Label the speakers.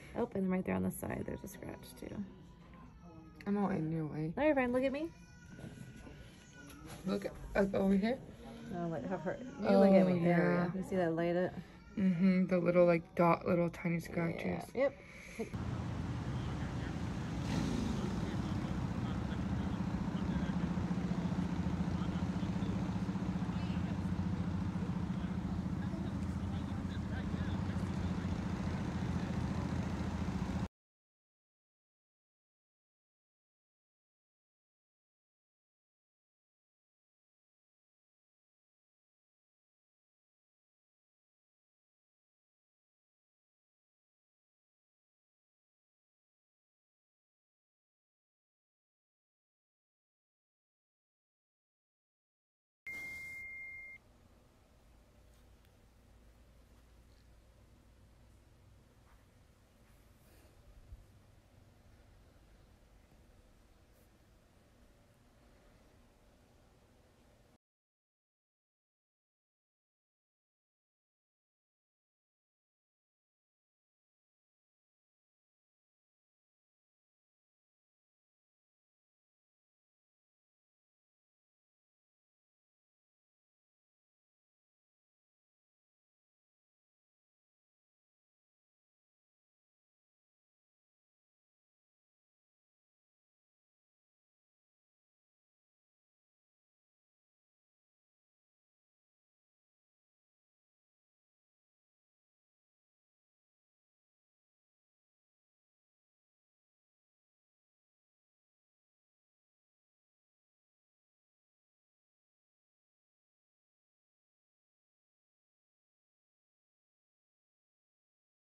Speaker 1: Oh, and then right there on the side, there's a scratch too.
Speaker 2: I'm all in your way.
Speaker 1: No, you're fine. Look at me.
Speaker 2: Look up over here.
Speaker 1: No, like have her. You look at me. There.
Speaker 2: Yeah.
Speaker 1: You see that light it?
Speaker 2: The little like dot, little tiny scratches.
Speaker 1: Yeah. Yep.